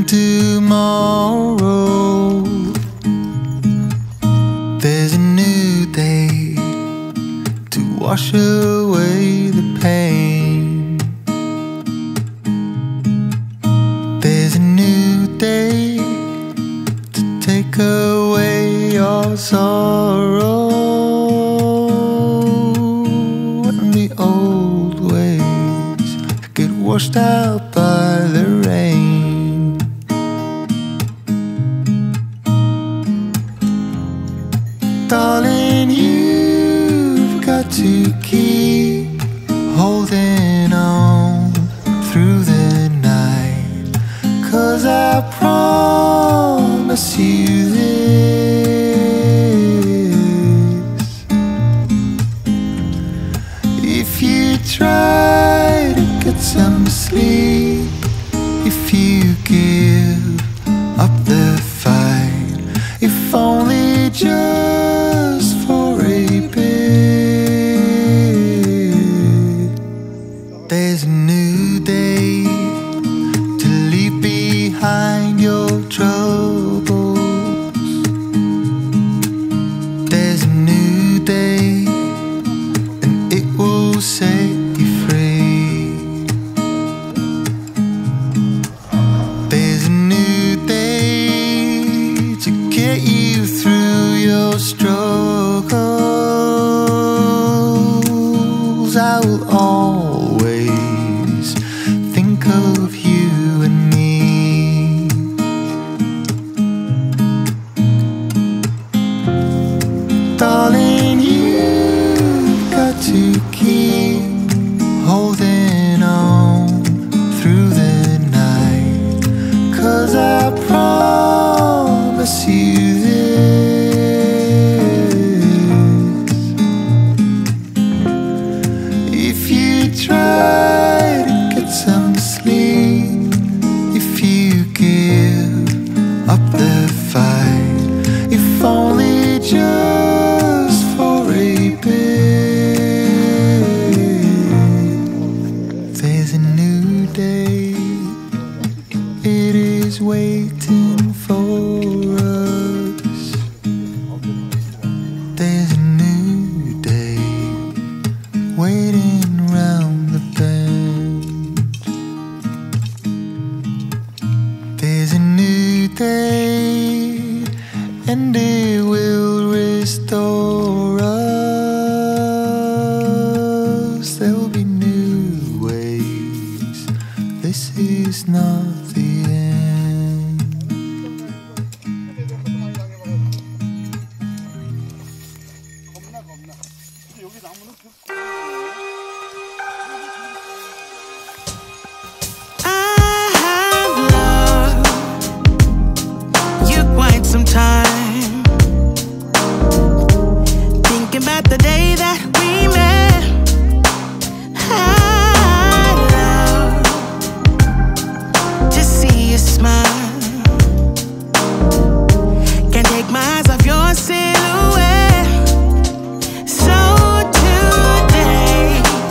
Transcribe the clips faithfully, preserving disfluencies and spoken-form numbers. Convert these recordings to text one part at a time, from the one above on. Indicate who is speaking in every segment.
Speaker 1: tomorrow. There's a new day to wash away the pain. There's a new day to take away your sorrow. And the old ways get washed out by the rain. Darling, you've got to keep holding on through the night, 'cause I promise you this: if you try to get some sleep, if you give up the fight, if only just for a bit, there's a new day to leave behind your troubles. There's a new day and it will set you free. There's a new day to get you through your struggles. I will always think of you and me. Darling, you've got to keep holding on through the night, 'cause I promise you this: if you try to get some sleep, if you give up the fight, if only just for a bit, there's a new day, it is waiting for us. There's a new day waiting round the bend. There's a new day and it will restore us. There'll be new ways, this is not the end.
Speaker 2: I have loved you quite some time, thinking about the day that we met. I love to see you smile, can't take my eyes off your silhouette. So today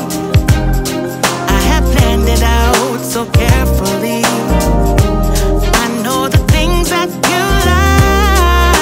Speaker 2: I have planned it out so carefully. I know the things that you like.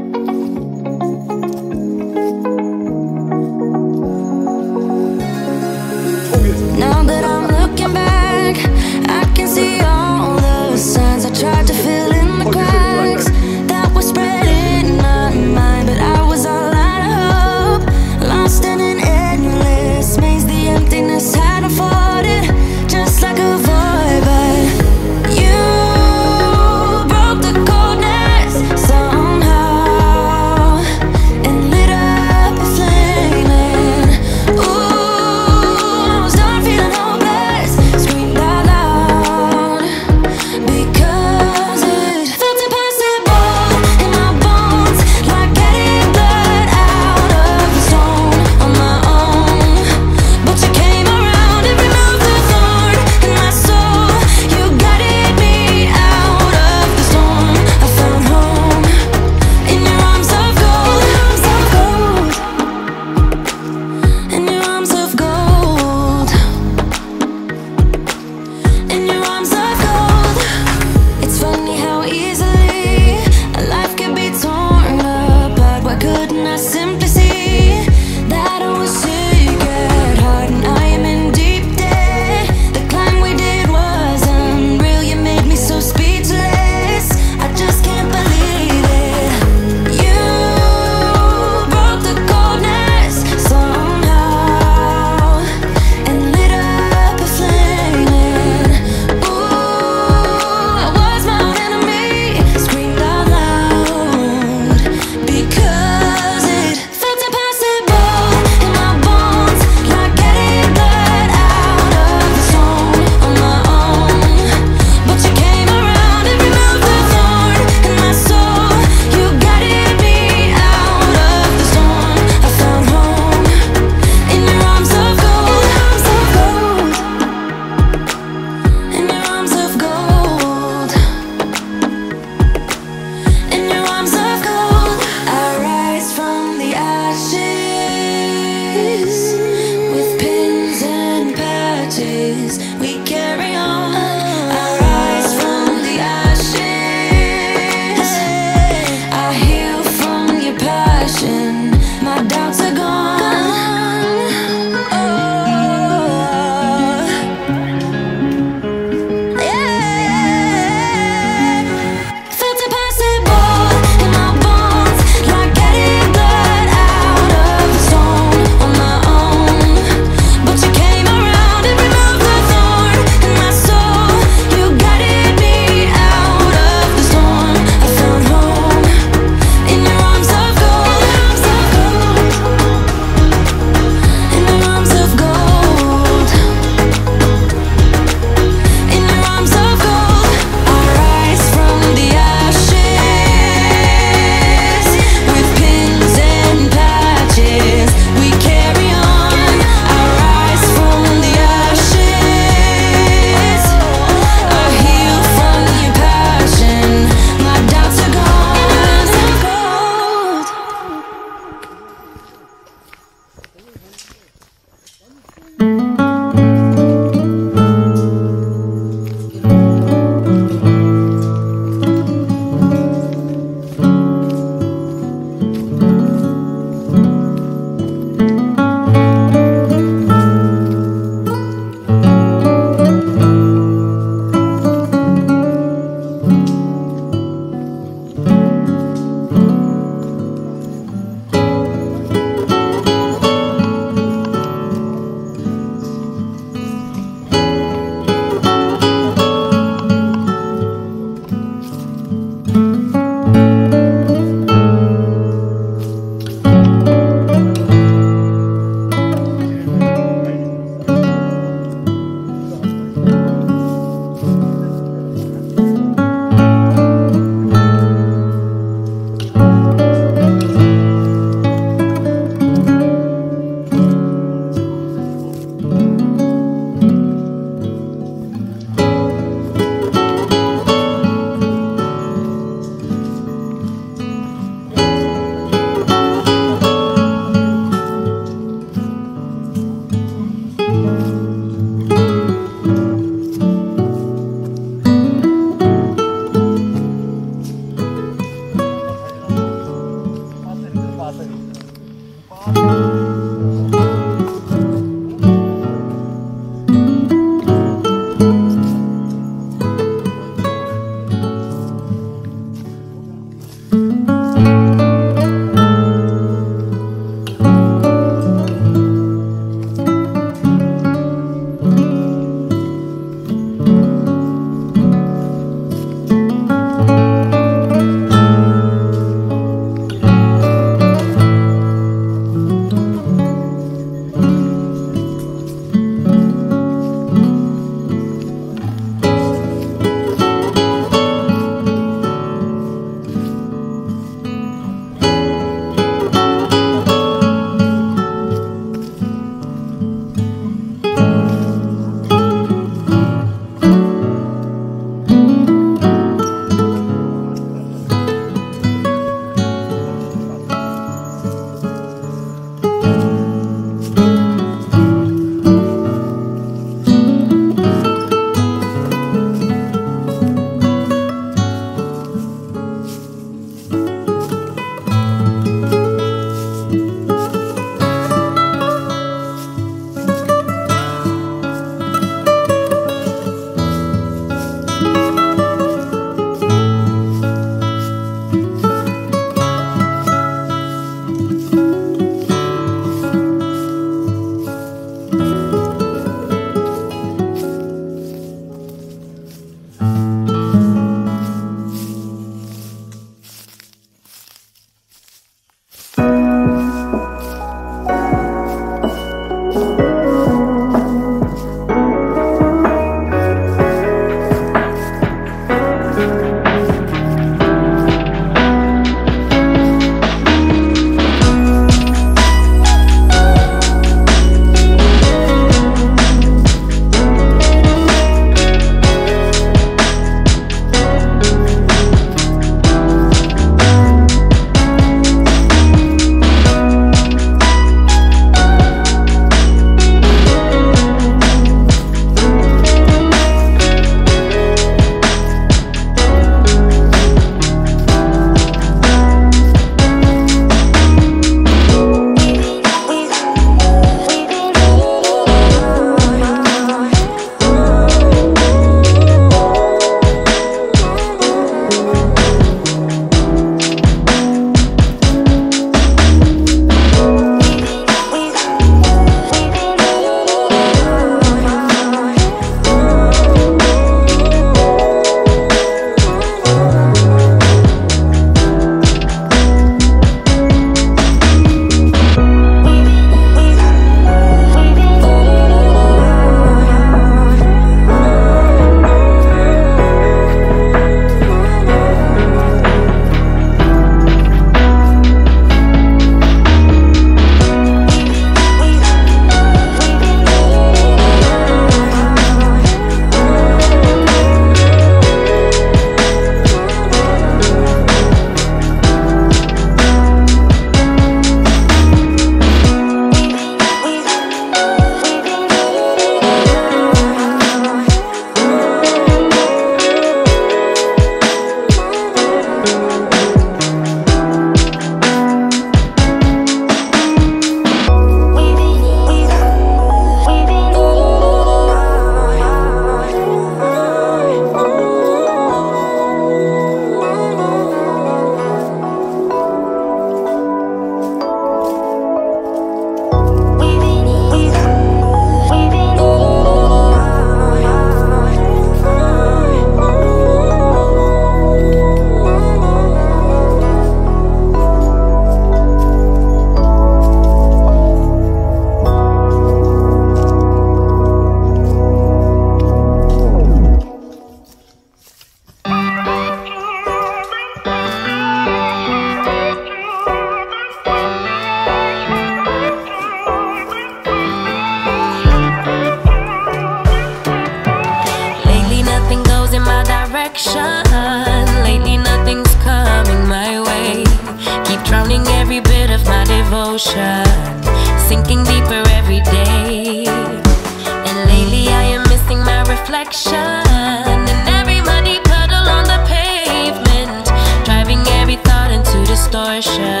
Speaker 3: ocean, sinking deeper every day. And lately I am missing my reflection in every muddy puddle on the pavement, driving every thought into distortion.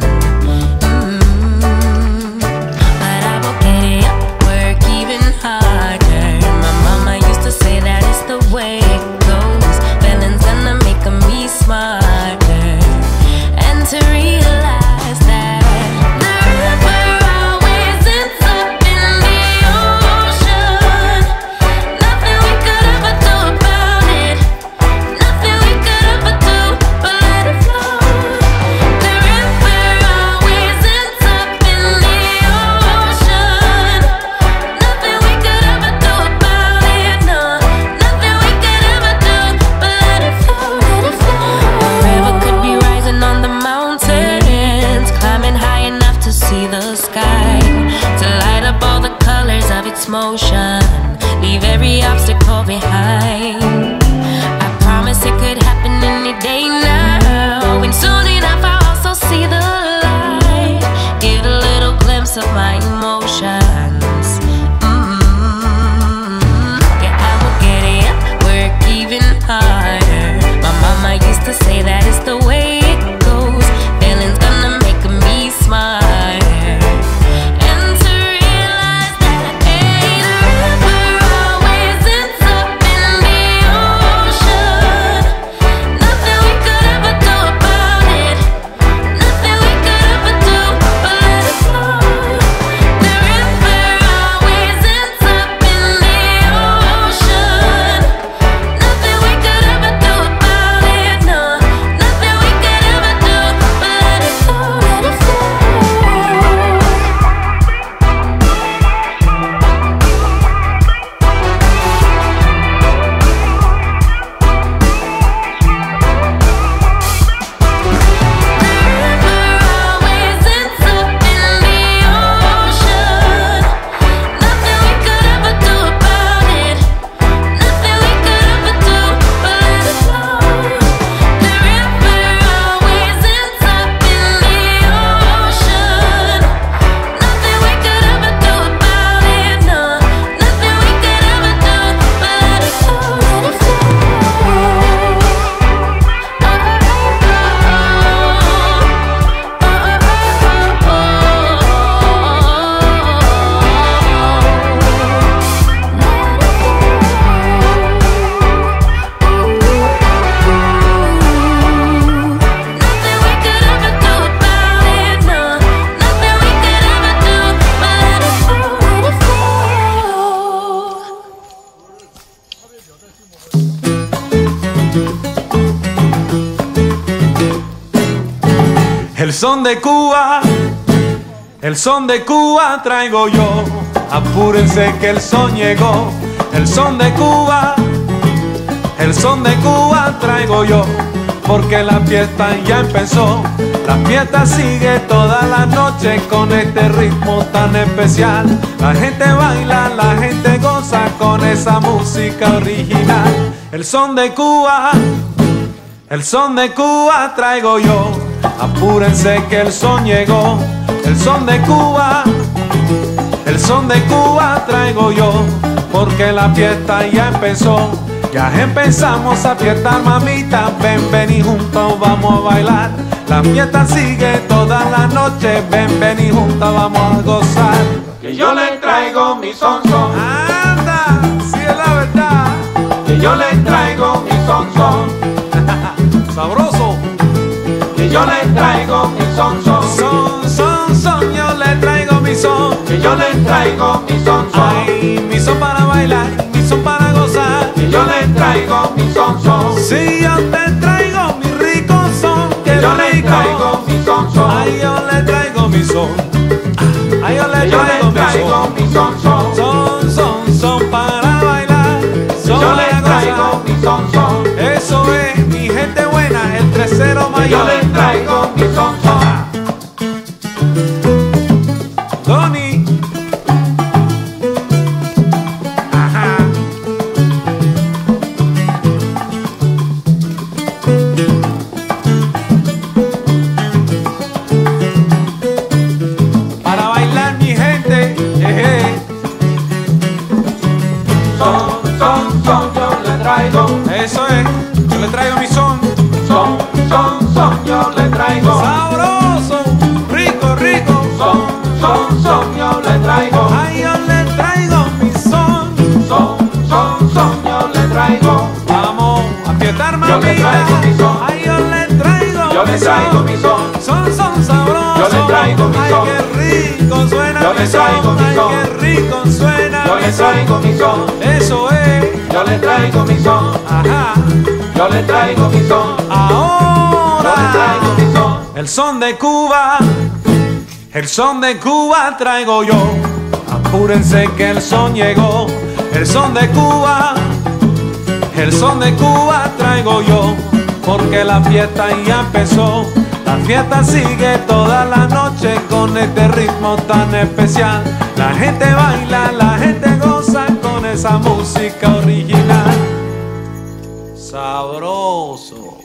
Speaker 3: Mm-hmm. But I will get it up, work even harder. My mama used to say that it's the way it goes. Feelings gonna make me smarter, and to realize that the river always ends up in the ocean. Nothing we could ever do about it. Nothing we could ever do but let it flow. The river always ends up in the ocean. Nothing we could ever do about it. No, nothing we could ever do but let it flow, let it flow. The river could be rising on the mountains, climbing high enough to see the sky, to light up all the colors of its motion, leave every obstacle behind. I promise it could happen any day now, and soon enough I'll also see the light, get a little glimpse of my emotions. Mm-hmm. Yeah, I will get it up, work even harder. My mama used to say that it's the way it goes. Feelings gonna make me smarter, and to realize that, hey, the river always ends up in the ocean. Nothing we could ever do about it. Nothing we could ever do but let it flow. The river always ends up in the ocean. Nothing we could ever do about it. No, nothing we could ever do but let it flow, let it flow.
Speaker 4: El son de Cuba, el son de Cuba traigo yo. Apúrense que el son llegó. El son de Cuba, el son de Cuba traigo yo. Porque la fiesta ya empezó. La fiesta sigue toda la noche con este ritmo tan especial. La gente baila, la gente goza con esa música original. El son de Cuba, el son de Cuba traigo yo. Apúrense que el son llegó. El son de Cuba, el son de Cuba traigo yo. Porque la fiesta ya empezó. Ya empezamos a fiestar, mamita. Ven, ven y juntos vamos a bailar. La fiesta sigue toda la noche. Ven, ven y juntos vamos a gozar. Que yo le traigo mi son son. Anda, si es la verdad. Que yo le traigo mi son son. Sabroso. Que yo le traigo mi son son. Son, son, son, yo le traigo mi son. Que yo le traigo mi son son. Ay, mi son para bailar, mi son para gozar. Que yo le traigo mi son son. Si yo te traigo mi rico son. Que yo le traigo mi son son. Ay, yo le traigo mi son. Ay, yo le traigo, yo le traigo mi son son. Son, son, son para bailar. Son yo le traigo mi son son. Eso es mi gente buena, el tercero mayor. Yo le traigo mi son son. Donny. Ajá. le traigo mi son,
Speaker 2: son, son sabrosos.
Speaker 4: yo le traigo mi son,
Speaker 2: ay, qué rico suena
Speaker 4: yo le traigo mi son,
Speaker 2: ay, qué rico suena
Speaker 4: yo le traigo mi son,
Speaker 2: eso es,
Speaker 4: yo le traigo mi son,
Speaker 2: ajá,
Speaker 4: yo le traigo mi son,
Speaker 2: ahora,
Speaker 4: yo le traigo mi son.
Speaker 2: el son de Cuba, el son de Cuba traigo yo, apúrense que el son llegó, el son de Cuba, el son de Cuba traigo yo, porque la fiesta ya empezó. La fiesta sigue toda la noche con este ritmo tan especial. La gente baila, la gente goza con esa música original. Sabroso.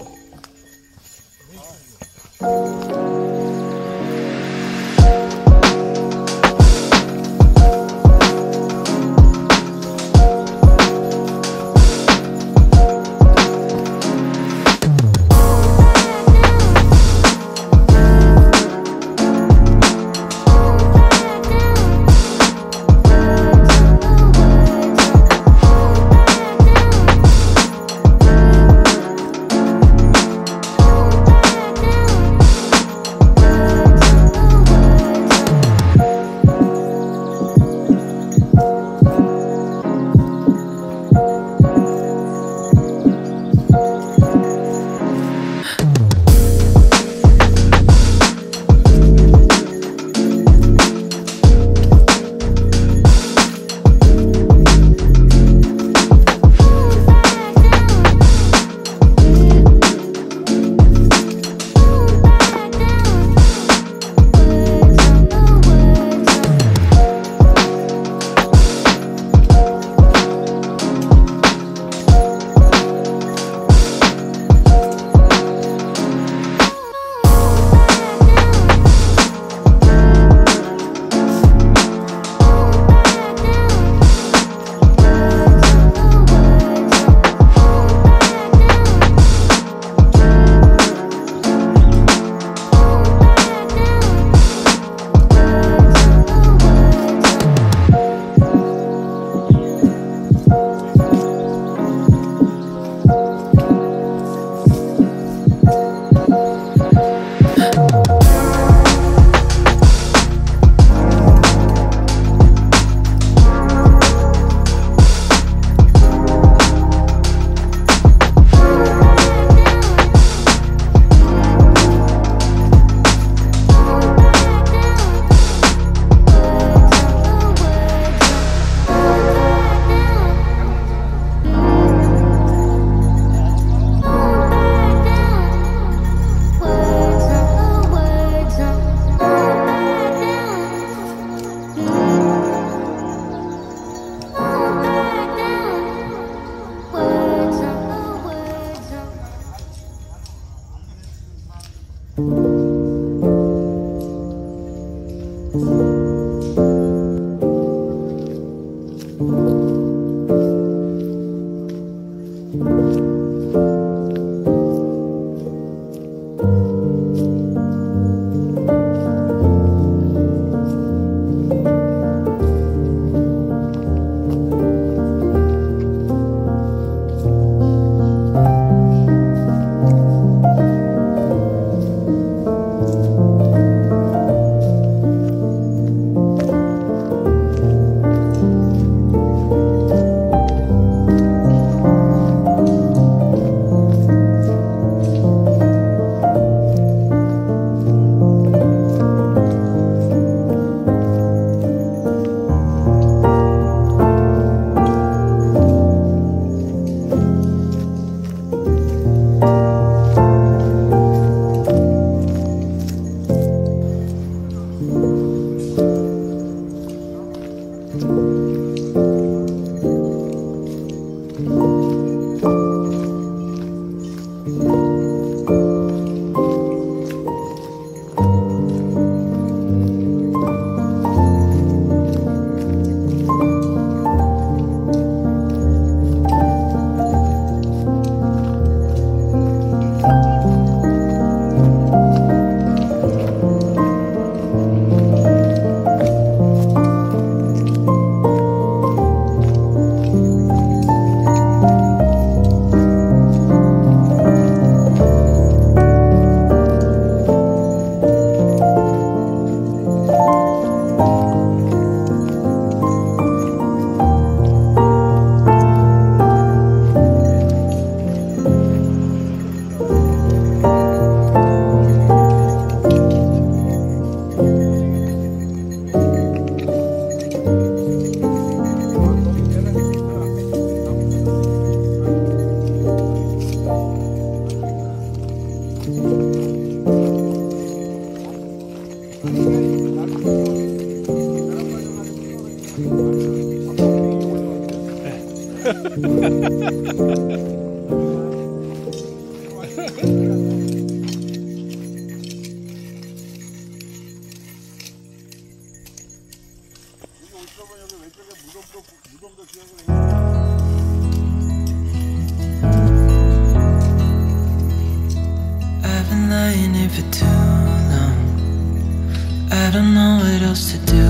Speaker 1: I've been lying here for too long. I don't know what else to do.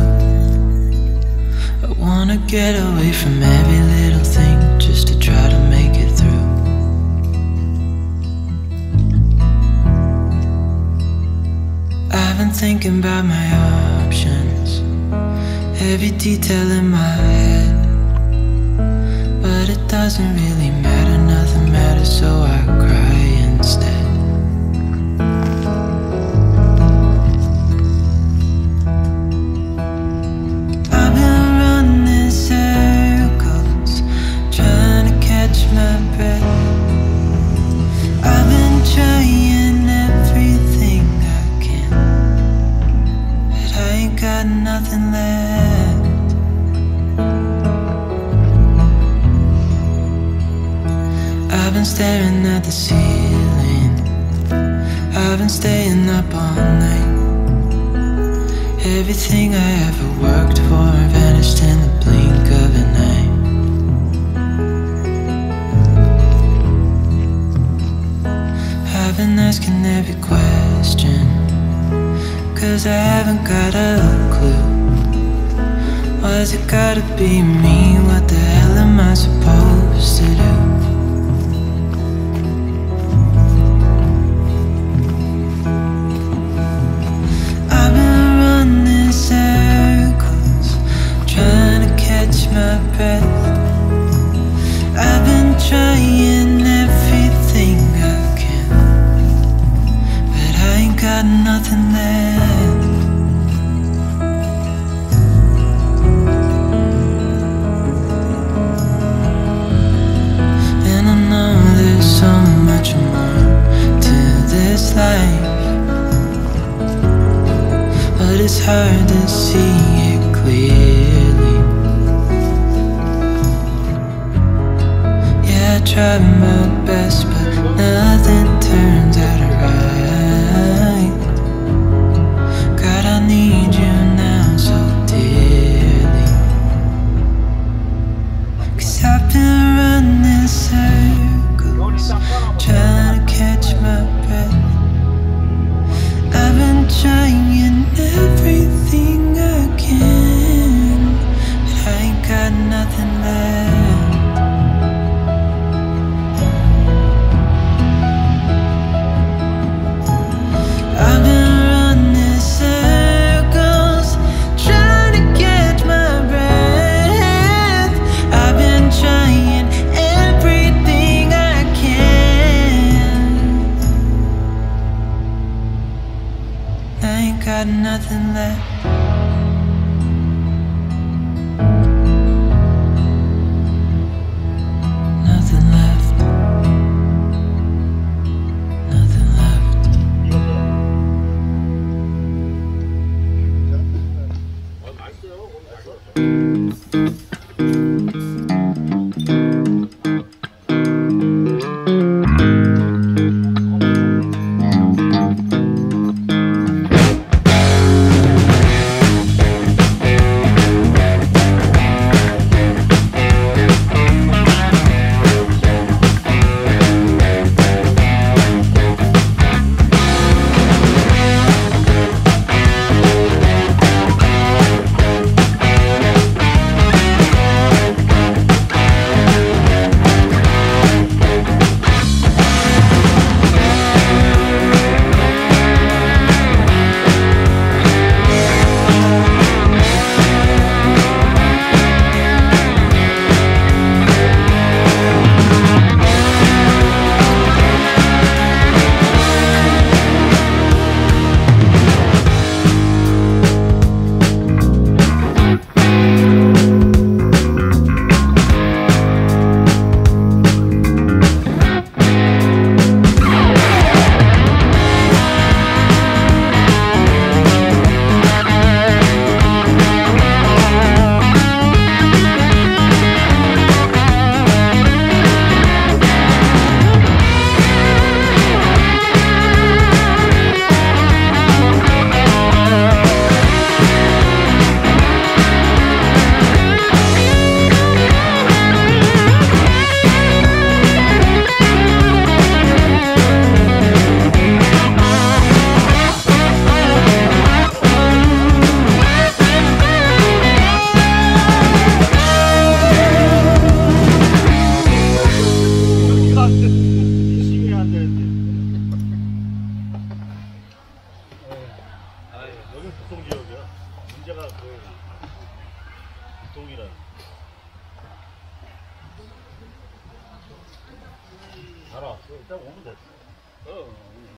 Speaker 1: I wanna get away from every little thing just to try to make it through. I've been thinking about my options, every detail in my head, but it doesn't really matter, nothing matters, so I cry instead. I've been running circles, trying to catch my breath. I've been trying everything I can, but I ain't got nothing left. I've been staring at the ceiling, I've been staying up all night. Everything I ever worked for vanished in the blink of an eye. I've been asking every question, cause I haven't got a clue. Why's it gotta be me? What the hell am I supposed to do? I've been running circles, trying to catch my breath. I've been trying everything I can, but I ain't got nothing left. And I know there's so much more to this life, but it's hard to see it clearly. Yeah, I tried my best, but nothing turns out right. God, I need you now so dearly, cause I've been running circles, trying to catch my breath. I've been trying everything I can, but I ain't got nothing left. I've been running circles, trying to catch my breath. I've been trying everything I can, I ain't got nothing left. Nothing left. Nothing left.
Speaker 5: 그 동이란 알아. 일단 오면 됐어. 어.